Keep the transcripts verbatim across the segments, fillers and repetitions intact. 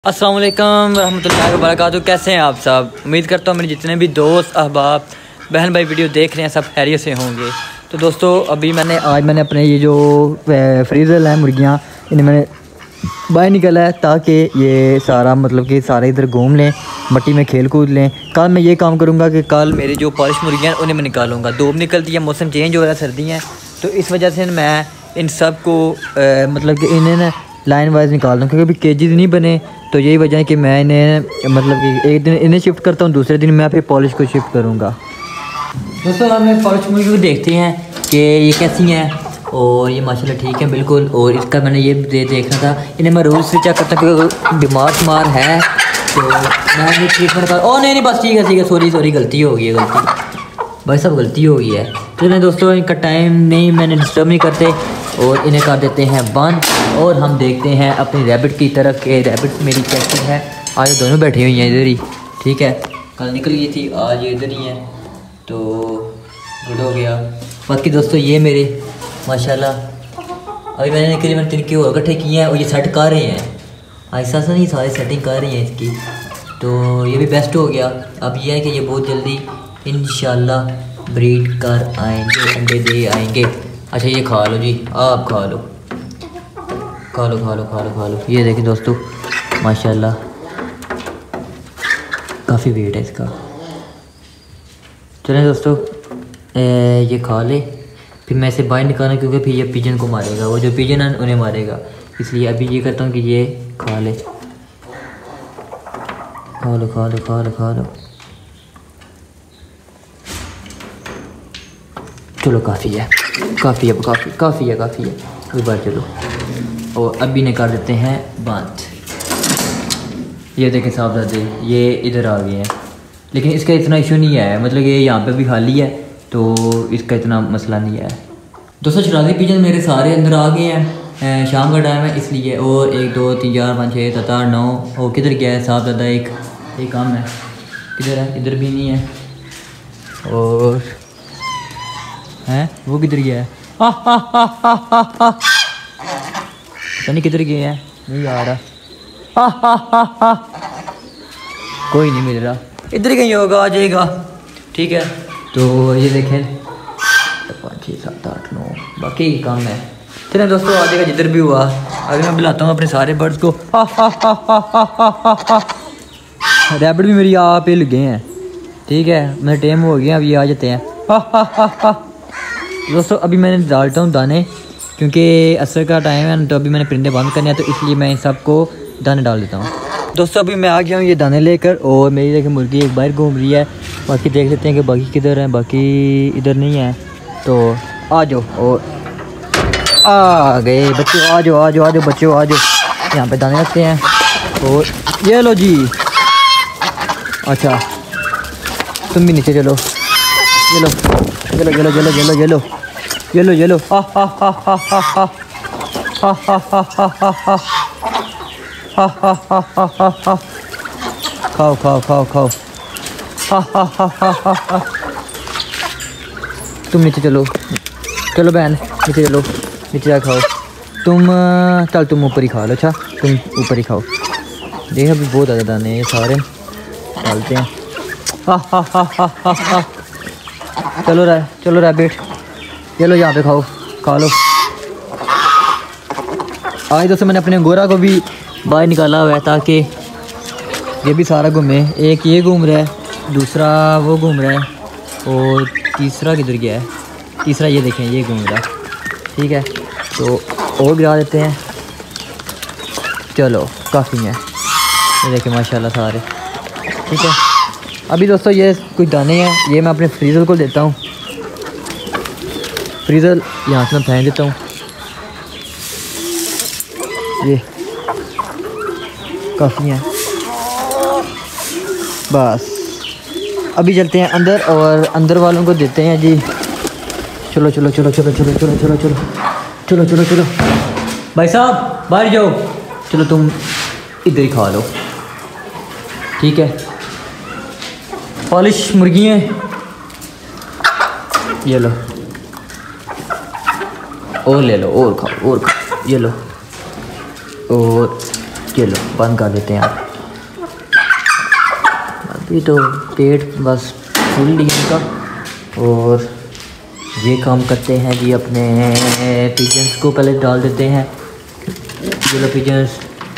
अस्सलाम वालेकुम रहमतुल्लाहि व बरकातुहू। कैसे हैं आप सब? उम्मीद करता हूँ मेरे जितने भी दोस्त अहबाब बहन भाई वीडियो देख रहे हैं सब खैरियत से होंगे। तो दोस्तों अभी मैंने आज मैंने अपने ये जो फ्रीज़र है मुर्गियाँ इन्हें मैंने बाहर निकाला है ताकि ये सारा मतलब कि सारे इधर घूम लें, मट्टी में खेल कूद लें। कल मैं ये काम करूँगा कि कल मेरी जो पॉलिश मुर्गियाँ उन्हें मैं निकालूँगा। धूप निकलती है, मौसम चेंज हो रहा है, सर्दी है, तो इस वजह से मैं इन सब को मतलब कि इन्हें ना लाइन वाइज निकाल दूँ क्योंकि अभी केजीज नहीं बने। तो यही वजह है कि मैं इन्हें मतलब कि एक दिन इन्हें शिफ्ट करता हूँ, दूसरे दिन मैं फिर पॉलिश को शिफ्ट करूँगा। दोस्तों हमें पॉलिश मुर्गी को देखते हैं कि ये कैसी हैं और ये माशाल्लाह ठीक है बिल्कुल। और इसका मैंने ये दे देखना था, इन्हें मैं रोज़ से चेक करता हूँ क्योंकि बीमार शुमार है तो मैं ट्रीटमेंट कर। ओ नहीं नहीं बस ठीक है ठीक है सॉरी सॉरी गलती हो गई है, गलती भाई सब गलती हो गई है। तो मैं दोस्तों इनका टाइम नहीं मैंने डिस्टर्ब नहीं करते और इन्हें कर देते हैं बंद। और हम देखते हैं अपनी रैबिट की तरफ के रैबिट मेरी कैसी है। आज दोनों बैठी हुई हैं इधर ही, ठीक है, कल निकल गई थी आज ये इधर ही हैं तो गुड हो गया। बाकी दोस्तों ये मेरे माशाल्लाह अभी मैंने निकली मैंने तिनके और इकट्ठे किए हैं और ये सेट कर रहे हैं ऐसा सा नहीं, सारे सेटिंग कर रही हैं इसकी, तो ये भी बेस्ट हो गया। अब ये है कि ये बहुत जल्दी इंशाल्लाह ब्रीड कर आएंगे, अंडे दे आएंगे। अच्छा ये खा लो जी, आप खा लो खा लो खा लो खा लो खा लो। ये देखिए दोस्तों माशाल्लाह काफ़ी वेट है इसका। चलें दोस्तों ए, ये खा ले, फिर मैं इसे बाहर निकालना क्योंकि फिर ये पिजन को मारेगा, वो जो पिजन है उन्हें मारेगा, इसलिए अभी ये करता हूँ कि ये खा ले। खा लो खा लो खा लो खा लो। चलो काफ़ी है काफ़ी है काफ़ी काफ़ी है काफ़ी है एक बार चलो। और अभी ने कर देते हैं बंद। ये देखें साहब दादे ये इधर आ गए हैं, लेकिन इसका इतना इशू नहीं है, मतलब ये यहाँ पे भी खाली है तो इसका इतना मसला नहीं है। दोस्तों शराजी पिजन मेरे सारे अंदर आ गए हैं, शाम का टाइम है इसलिए। और एक दो तीन चार पाँच छः सात आठ नौ और किधर गया है साहब दादा, एक एक काम है किधर है, इधर भी नहीं है। और हैं वो किधर गया है, हा हा हा हा हा हा पता नहीं किधर गए हैं, नहीं आ रहा, हा हा हा हा कोई नहीं मिल रहा, इधर कहीं होगा आ जाएगा, ठीक है। तो ये देखें पाँच छः सात आठ नौ बाकी काम है। चलिए दोस्तों आ जाएगा जिधर भी हुआ। अभी मैं बुलाता हूँ अपने सारे बर्ड्स को। हा हा हा हा हा हा हा रैबिट भी मेरी आप ही लगे हैं, ठीक है, मेरा टाइम हो गया, अब ये आ जाते हैं। हा हा हा हा दोस्तों अभी मैंने डालता हूँ दाने क्योंकि असर का टाइम है तो अभी मैंने परिंदे बंद करने हैं तो इसलिए मैं इन सबको दाने डाल देता हूँ। दोस्तों अभी मैं आ गया हूँ ये दाने लेकर और मेरी देखिए मुर्गी एक बाहर घूम रही है। बाकी देख लेते हैं कि बाकी किधर हैं, बाकी इधर नहीं है तो आ जाओ। और आ गए बच्चों, आ जाओ आ जाओ आ जाओ बच्चों आ जाओ, यहाँ पे दाने रखते हैं। और ये लो जी, अच्छा तुम भी नीचे चलो, ये लो ये लो ये लो ये लो ये लो ये लो ये लो ये लो हा हा हा हा हा हा हा हा हा हा हा हा हा हा हा हा हा खाओ खाओ खाओ खाओ हा हा हा हा हा हा। तुम नीचे चलो चलो बहन नीचे चलो, नीचे जा खाओ तुम, चल तुम ऊपर ही खा लो, अच्छा तुम ऊपर ही खाओ। देख अभी बहुत ज़्यादा दाने ये सारे डालते हैं। हा हा हा हा हा हा चलो रै चलो रैबिट चलो यहाँ पे खाओ खा लो। आज दोस्तों मैंने अपने गोरा को भी बाहर निकाला हुआ है ताकि ये भी सारा घूमे। एक ये घूम रहा है, दूसरा वो घूम रहा है और तीसरा किधर गया है, तीसरा ये देखें ये घूम रहा है, ठीक है। तो और गिरा देते हैं, चलो काफ़ी है ये देखें माशाल्लाह सारे, ठीक है। अभी दोस्तों ये कुछ दाने हैं, ये मैं अपने फ्रीज़र को देता हूँ, फ्रीज़र यहाँ से मैं फेंक देता हूँ, ये काफ़ी हैं बस। अभी चलते हैं अंदर और अंदर वालों को देते हैं जी। चलो चलो चलो चलो चलो चलो चलो चलो चलो चलो चलो भाई साहब बाहर जाओ, चलो तुम इधर ही खा लो, ठीक है। पॉलिश मुर्गी हैं ये लो और ले लो और खाओ और खाओ, ये लो और चलो बंद कर देते हैं आप। अभी तो पेट बस फुल ही इनका। और ये काम करते हैं जी, अपने पिजन्स को पहले डाल देते हैं। येलो पिजन्स,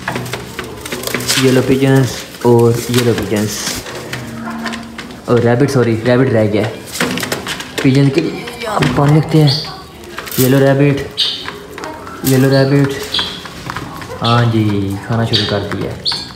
येलो पिजन्स और येलो पिजन्स और रैबिट, सॉरी रैबिट रह गया। पिजन के लिए यहाँ पे पानी रखते हैं। येलो रैबिट, येलो रैबिट, हाँ जी खाना शुरू कर दिया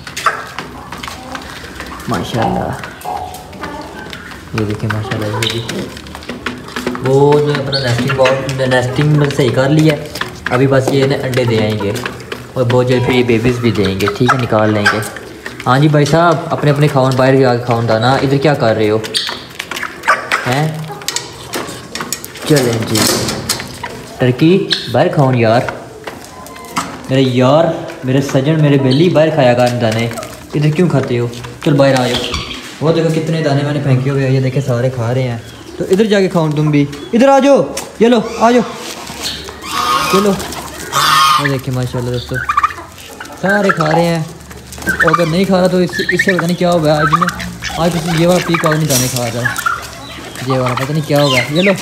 माशाल्लाह। ये देखिए माशाल्लाह, ये जी वो जो अपना नेस्टिंग बॉक्स नेस्टिंग में सही कर लिया। अभी बस ये ना अंडे दे आएंगे और बहुत जल्द फिर ये बेबीज़ भी देंगे, ठीक है निकाल लेंगे। हाँ जी भाई साहब, अपने अपने खाओन बाहर के आगे खाओन था ना, इधर क्या कर रहे हो हैं? चलें जी टर्की बाहर खाओन यार, मेरे यार मेरे सजन मेरे बेली बाहर खाया कर दाने, इधर क्यों खाते हो? चल बाहर आ जाओ। वो देखो कितने दाने मैंने फेंके हुए, ये देखे सारे खा रहे हैं। तो इधर जाके खाओ तुम भी, इधर आ जाओ। ये लो आ जाओ, चलो। ये देखिए माशाल्लाह दोस्तों सारे खा रहे हैं। और अगर नहीं खा रहा तो इससे इससे पता नहीं क्या होगा। आज में आज तो ये वाला पीक नहीं दाने खा रहा, ये वाला पता नहीं क्या होगा। ये लो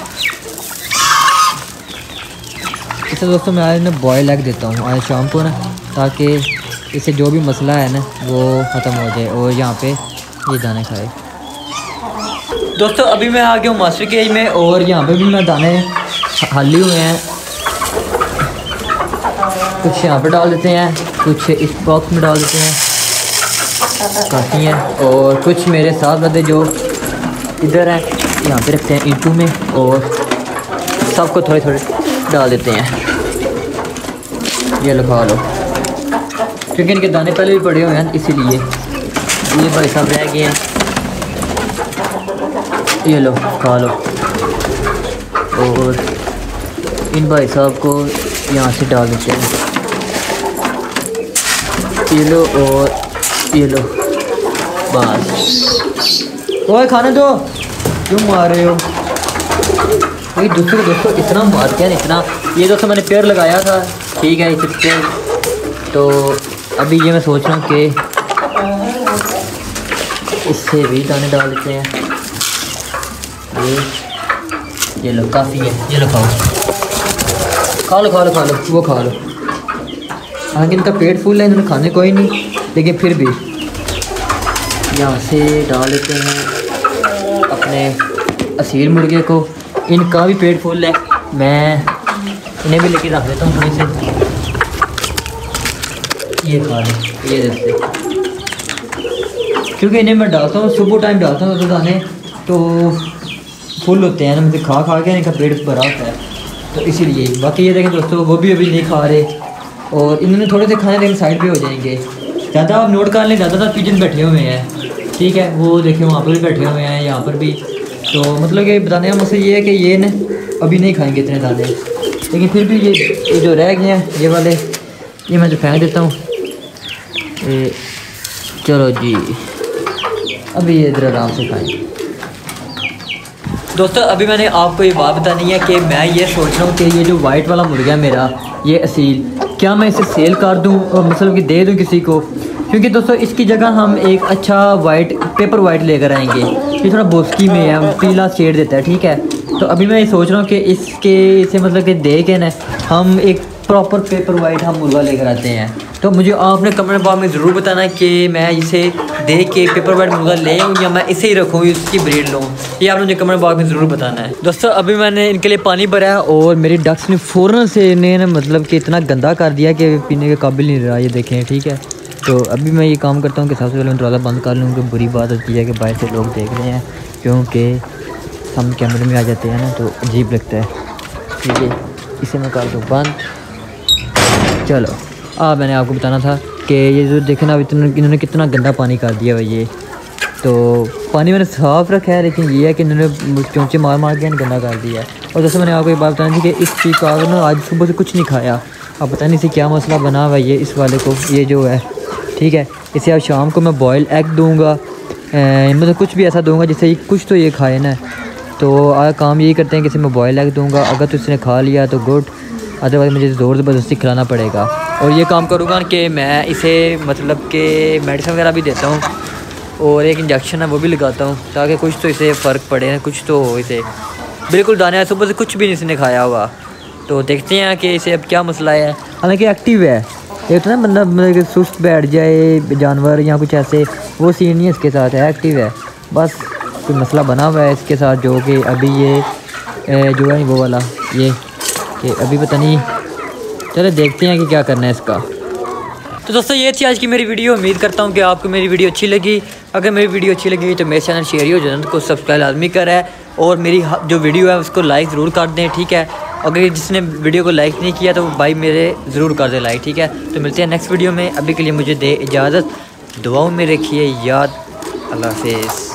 इससे दोस्तों मैं आज ना बॉयल एग देता हूँ आज शाम को ना, ताकि इससे जो भी मसला है ना वो ख़त्म हो जाए और यहाँ पे ये दाने खाए। दोस्तों अभी मैं आ गया हूँ मास्टर केज में और यहाँ पे भी मैं दाने हाली हुए हैं। कुछ यहाँ पे डाल देते हैं, कुछ इस बॉक्स में डाल देते हैं काफ़ी हैं, और कुछ मेरे साथ वाले जो इधर हैं यहाँ पे रखते हैं ईंटों में, और सबको थोड़े थोड़े डाल देते हैं। ये लो खा लो, क्योंकि इनके दाने पहले भी पड़े हुए हैं इसीलिए। ये भाई साहब रह गए हैं, ये लो खा लो। और इन भाई साहब को यहाँ से डाल देते हैं, ये लो और ये लो बस। ओए खाने दो, क्यों मार रहे हो? वही दूसरे दोस्तों इतना मारते हैं इतना। ये दोस्तों मैंने पेड़ लगाया था, ठीक है इस पेड़। तो अभी ये मैं सोच रहा हूँ कि इससे भी दाने डाल देते हैं। ये ये लो काफ़ी है, ये लो खाओ खा लो खा लो खा लो वो खा लो। हालांकि इनका पेट फूल है, इन्होंने खाने कोई नहीं, लेकिन फिर भी यहाँ से डाल देते हैं अपने असील मुर्गे को। इनका भी पेट फूल है, मैं इन्हें भी लेके रख देता हूँ थोड़ी से। ये खा लें ये जैसे, क्योंकि इन्हें मैं डालता हूँ सुबह टाइम डालता हूँ तो दाने तो फुल होते हैं ना, मुझे खा खा के इनका पेट भरा होता है, तो इसीलिए। बाकी ये देखें दोस्तों वो भी अभी नहीं खा रहे, और इन्होंने थोड़े से खाने लेकिन साइड पे हो जाएंगे। ज़्यादा आप नोट कर लें, ज़्यादातर पिजन बैठे हुए हैं, ठीक है। वो देखें वहाँ पर भी बैठे हुए हैं, यहाँ पर भी। तो मतलब कि बताने का मसला ये है कि ये न अभी नहीं खाएंगे इतने दाने, लेकिन फिर भी ये ये जो रह गए हैं ये वाले, ये मैं जो फेंक देता हूँ। चलो जी अभी ये इधर आराम से खाएंगे। दोस्तों अभी मैंने आपको ये बात बतानी है कि मैं ये सोच रहा हूँ कि ये जो वाइट वाला मुर्गा है मेरा, ये असील, क्या मैं इसे सेल कर दूँ और मतलब कि दे दूँ किसी को? क्योंकि दोस्तों इसकी जगह हम एक अच्छा वाइट पेपर वाइट लेकर आएंगे, ये थोड़ा बोस्की में है, पीला शेड देता है, ठीक है। तो अभी मैं ये सोच रहा हूँ कि इसके इसे मतलब कि दे के ना हम एक प्रॉपर पेपर वाइट हम मुर्गा लेकर आते हैं। तो मुझे आपने कमेंट बॉक्स में ज़रूर बताना कि मैं इसे देख के पेपर वाइट मुर्गा ले आऊँ या मैं इसे ही रखूँ, इसकी ब्रीड लूँ, ये आपने मुझे कमेंट बॉक्स में ज़रूर बताना है। दोस्तों अभी मैंने इनके लिए पानी भरा है और मेरी डक्स ने फ़ौरन से इन्हें ना मतलब कि इतना गंदा कर दिया कि पीने के काबिल नहीं रहा, ये देखें, ठीक है। तो अभी मैं ये काम करता हूँ कि सबसे पहले मैं दरवाज़ा बंद कर लूँ, क्योंकि बुरी बात होती है कि बाहर से लोग देख रहे हैं, क्योंकि हम कैमरे में आ जाते हैं ना तो अजीब लगता है, ठीक है। इसे मैं कर दूँ बंद। चलो अब मैंने आपको बताना था कि ये जो देखें ना अब इतना इन्होंने कितना गंदा पानी कर दिया है। ये तो पानी मैंने साफ़ रखा है, लेकिन ये है कि इन्होंने चोंचे मार मार के गंदा कर दिया है। और जैसे मैंने आपको एक बात बतानी थी कि इस पीकॉक ने आज सुबह से कुछ नहीं खाया, अब पता नहीं इसे क्या मसला बना हुआ है ये इस वाले को, ये जो है, ठीक है। इसे अब शाम को मैं बॉयल एग दूँगा, मतलब कुछ भी ऐसा दूँगा जिससे कुछ तो ये खाए ना। तो आज काम यही करते हैं कि इसे मैं बॉयल एग दूँगा, अगर तो इसने खा लिया तो गुड, अदरवाइज़ मुझे ज़ोर ज़बरदस्ती खिलाना पड़ेगा। और ये काम करूँगा कि मैं इसे मतलब कि मेडिसिन वगैरह भी देता हूँ और एक इंजेक्शन है वो भी लगाता हूँ ताकि कुछ तो इसे फ़र्क पड़े, कुछ तो हो इसे। बिल्कुल दाने सुबह से कुछ भी नहीं इसने खाया हुआ। तो देखते हैं कि इसे अब क्या मसला है। हालांकि एक्टिव है, एक तो ना मतलब मतलब सुस्त बैठ जाए जानवर या कुछ ऐसे, वो सीन नहीं इसके साथ है, एक्टिव है। बस कोई मसला बना हुआ है इसके साथ जो कि अभी ये जो है वो वाला ये कि अभी पता नहीं। चलो देखते हैं कि क्या करना है इसका। तो दोस्तों ये थी आज की मेरी वीडियो। उम्मीद करता हूँ कि आपको मेरी वीडियो अच्छी लगी। अगर मेरी वीडियो अच्छी लगी तो मेरे चैनल शेयर चैनल को सब्सक्राइब लाजमी करें और मेरी जो वीडियो है उसको लाइक ज़रूर कर दें, ठीक है। अगर जिसने वीडियो को लाइक नहीं किया तो भाई मेरे ज़रूर कर दे लाइक, ठीक है। तो मिलते हैं नेक्स्ट वीडियो में। अभी के लिए मुझे दे इजाज़त, दुआओं में रखिए याद। अल्लाह हाफ़िज़।